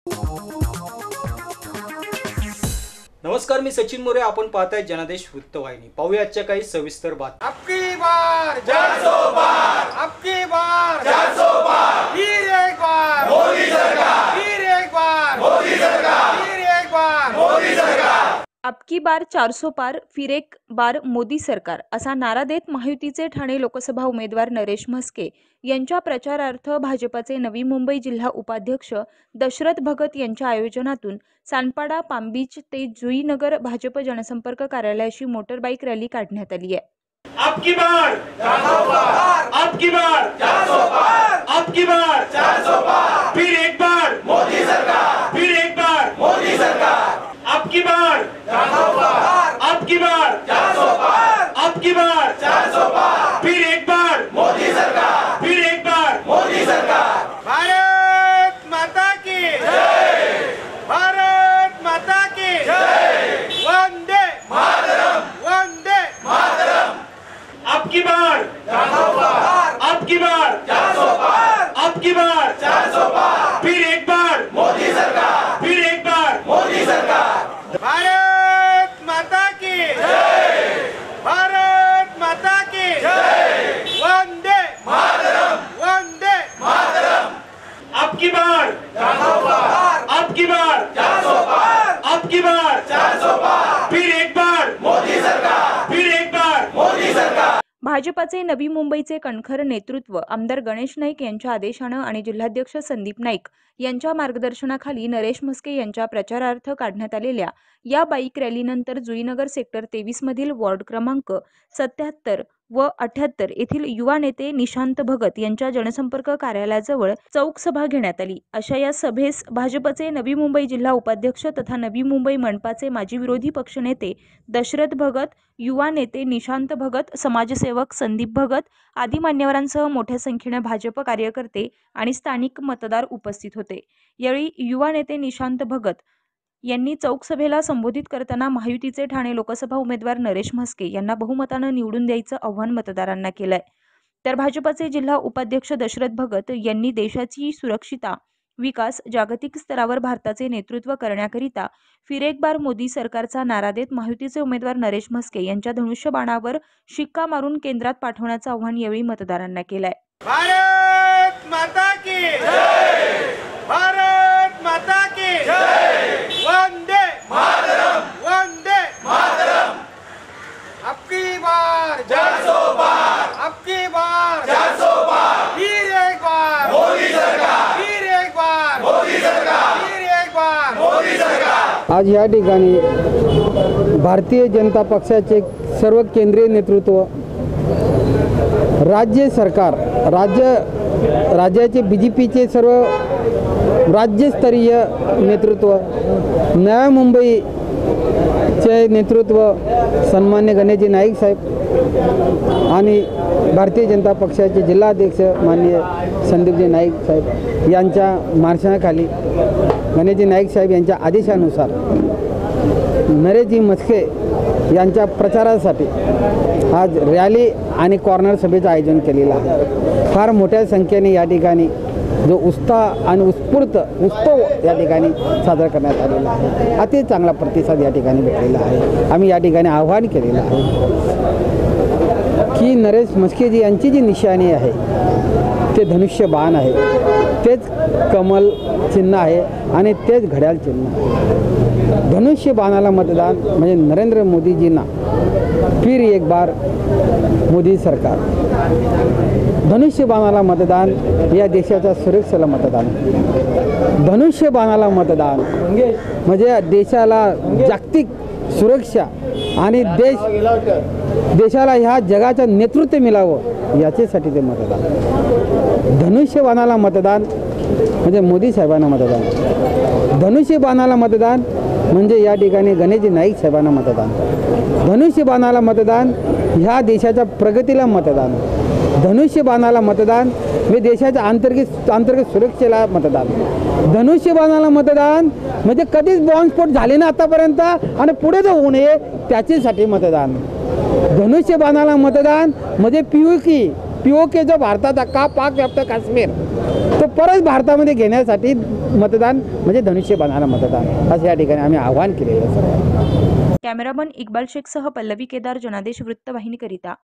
नमस्कार, मी सचिन मोरे. आपण पाहताय जनादेश वृत्तवाहिनी. पाहूया आजच्या काही सविस्तर बातम्या. अबकी बार 400 पार, अबकी बार 400 पार, फिर एक बार मोदी सरकार, फिर एक बार मोदी सरकार, फिर एक बार मोदी सरकार. अबकी बार 400 पार, फिर एक बार मोदी सरकार असा नारा देत महायुतीचे ठाणे लोकसभा उमेदवार नरेश म्हस्के यांच्या प्रचारार्थ भाजपाचे नवी मुंबई जिल्हा उपाध्यक्ष दशरथ भगत यांच्या आयोजनातून सानपाडा, पामबीच ते जुईनगर भाजप जनसंपर्क कार्यालयाची मोटरबाईक रॅली काढण्यात आली आहे. अबकी बार 400 पार, अबकी बार 400 पार, अबकी बार 400 पार, फिर एक बार मोदी सरकार, फिर एक बार मोदी सरकार. अबकी बार 400 पार, अबकी बार 400 पार, अबकी बार 400 पार, फिर एक बार मोदी सरकार, फिर एक बार मोदी सरकार. भारत माता की जय, भारत माता की जय, वंदे मातरम, वंदे मातरम. अबकी बार 400 पार, अबकी बार 400 पार, अबकी बार 400 पार, फिर एक बार मोदी सरकार, फिर एक बार मोदी सरकार. भारत माता की जय, भारत माता की जय, वंदे मातरम, वंदे मातरम. अबकी बार 400 पार, अबकी बार 400 पार, अबकी बार 400 पार, फिर एक बार मोदी सरकार, फिर एक बार मोदी सरकार. भाजपाचे नवी मुंबईचे कणखर नेतृत्व आमदार गणेश नाईक यांच्या आदेशानं आणि जिल्हाध्यक्ष संदीप नाईक यांच्या मार्गदर्शनाखाली नरेश म्हस्के यांच्या प्रचारार्थ काढण्यात आलेल्या या बाईक रॅलीनंतर जुईनगर सेक्टर 23 मधील वॉर्ड क्रमांक 77 व 78 येथील युवा नेते निशांत भगत यांच्या जनसंपर्क कार्यालयाजवळ चौक सभा घेण्यात आली. अशा या सभेस भाजपचे नवी मुंबई जिल्हा उपाध्यक्ष तथा नवी मुंबई मनपाचे माजी विरोधी पक्षनेते दशरथ भगत, युवा नेते निशांत भगत, समाजसेवक संदीप भगत आदी मान्यवरांसह मोठ्या संख्येने भाजप कार्यकर्ते आणि स्थानिक मतदार उपस्थित होते. यावेळी युवा नेते निशांत भगत यांनी चौक सभेला संबोधित करताना महायुतीचे ठाणे लोकसभा उमेदवार नरेश म्हस्के यांना बहुमतानं निवडून द्यायचं आव्हान मतदारांना केलंय. तर भाजपचे जिल्हा उपाध्यक्ष दशरथ भगत यांनी देशाची सुरक्षितता, विकास, जागतिक स्तरावर भारताचे नेतृत्व करण्याकरिता फिर एक बार मोदी सरकारचा नारा देत महायुतीचे उमेदवार नरेश म्हस्के यांच्या धनुष्यबाणावर शिक्का मारून केंद्रात पाठवण्याचं आव्हान यावेळी मतदारांना केलंय. भारत माता की जय, भारत माता की जय, वंदे मातरम, वंदे मातरम. अबकी बार 400 पार, अबकी बार 400 पार, फिर एक बार मोदी सरकार, फिर एक बार मोदी सरकार, फिर एक बार मोदी सरकार. आज या ठिकाणी भारतीय जनता पक्षाचे सर्व केंद्रीय नेतृत्व, राज्य सरकार, राज्याचे BJPचे सर्व राज्यस्तरीय नेतृत्व, नव्या मुंबईचे नेतृत्व सन्मान्य गणेशजी नाईक साहेब आणि भारतीय जनता पक्षाचे जिल्हाध्यक्ष माननीय संदीपजी नाईक साहेब यांच्या मार्गदर्शनाखाली, गणेशजी नाईक साहेब यांच्या आदेशानुसार नरेशजी म्हस्के यांच्या प्रचारासाठी आज रॅली आणि कॉर्नर सभेचं आयोजन केलेलं आहे. फार मोठ्या संख्येने या ठिकाणी जो उत्साह आणि उत्सव या ठिकाणी साजरा करण्यात आलेला आहे. अति चांगला प्रतिसाद या ठिकाणी भेटलेला आहे. आम्ही या ठिकाणी आव्हान केलेलं आहे की नरेश म्हस्केजी यांची जी निशाणी आहे ते धनुष्य बाण आहे, तेच कमल चिन्ह आहे आणि तेच घड्याळ चिन्ह आहे. धनुष्य बाणाला मतदान म्हणजे नरेंद्र मोदीजींना फिर एक बार मोदी सरकार. धनुष्य बाणाला मतदान या देशाच्या सुरक्षेला मतदान. धनुष्य बाणाला मतदान म्हणजे देशाला जागतिक सुरक्षा आणि देशाला ह्या जगाचं नेतृत्व मिळावं याच्यासाठी ते मतदान. धनुष्य बाणाला मतदान म्हणजे मोदी साहेबांना मतदान. धनुष्य बाणाला मतदान म्हणजे या ठिकाणी गणेशजी नाईक साहेबांना मतदान. धनुष्य बाणाला मतदान ह्या देशाच्या प्रगतीला मतदान. धनुष्य बाणाला मतदान म्हणजे देशाच्या अंतर्गत सुरक्षेला मतदान. धनुष्य बाणाला मतदान म्हणजे कधीच बॉम्बस्फोट झाले ना आतापर्यंत आणि पुढे जो होऊ नये त्याच्यासाठी मतदान. धनुष्य बाणाला मतदान म्हणजे POK POK जो भारताचा का पाक व्याप्त काश्मीर तो परत भारतामध्ये घेण्यासाठी मतदान म्हणजे धनुष्यबाणाला मतदान असं या ठिकाणी आम्ही आवाहन केलेलं आहे. कॅमेरामन इक्बाल शेखसह पल्लवी केदार, जनादेश वृत्तवाहिनीकरिता